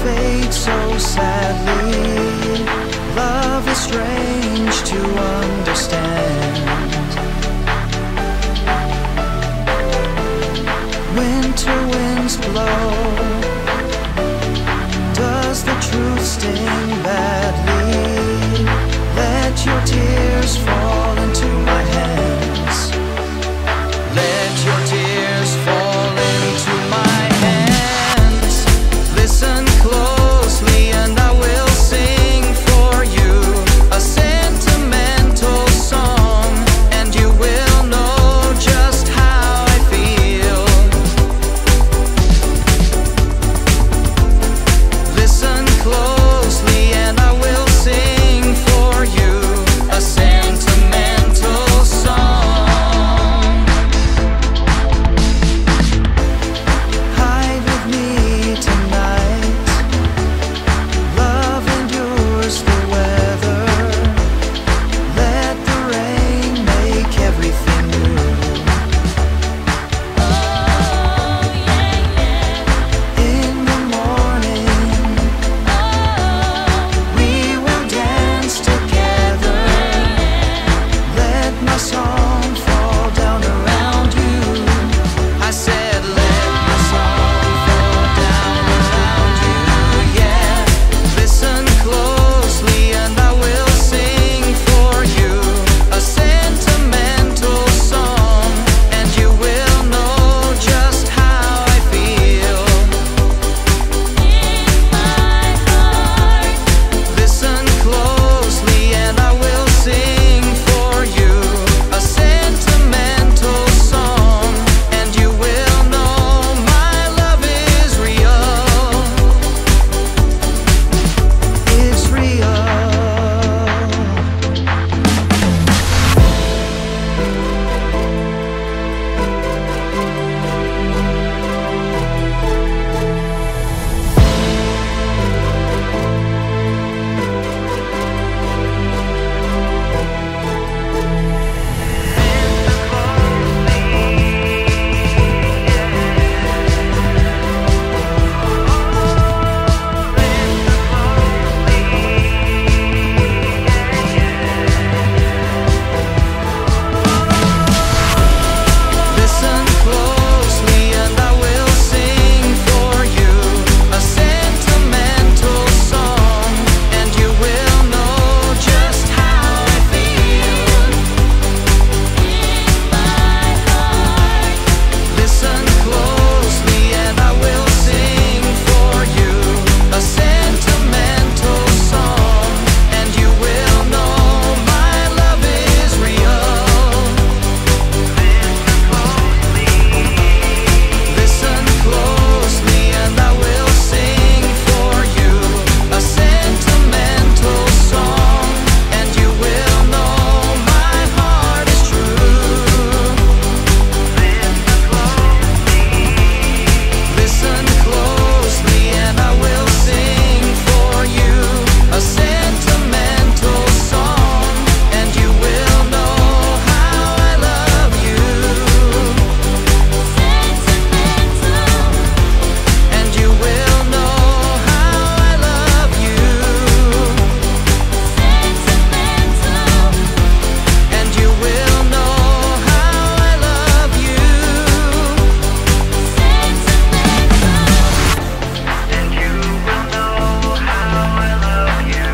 fades so sadly. Love is strange to understand. Winter winds blow. Does the truth sting badly? Let your tears fall into my hands. Let your tears fall into my hands. Listen closely and I will sing for you a sentimental song, and you will know just how I feel. Listen closely and I will sing for you a sentimental song. Hide with me tonight. Love endures the weather. Let the rain make everything new. In the morning, we will dance together. Let my song fall down around you. I said, let my song fall down around you. Yeah, listen closely and I will sing for you a sentimental song, and you will know just how I feel. In my heart. Listen closely and I will sing for you a sentimental song, and you will know my love is real. It's real. Listen closely and I will sing for you a sentimental song, and you will know just how I feel. In my heart. Listen closely and I will sing for you a sentimental song, and you will know my love is real. Listen closely and I will sing for you a sentimental song, and you will know my heart is true. Listen closely and I will sing for you a sentimental song, and you will know how I love you. Sentimental. And you will know how I love you. Sentimental. And you will know how I love you. Sentimental. And you will know how I love you.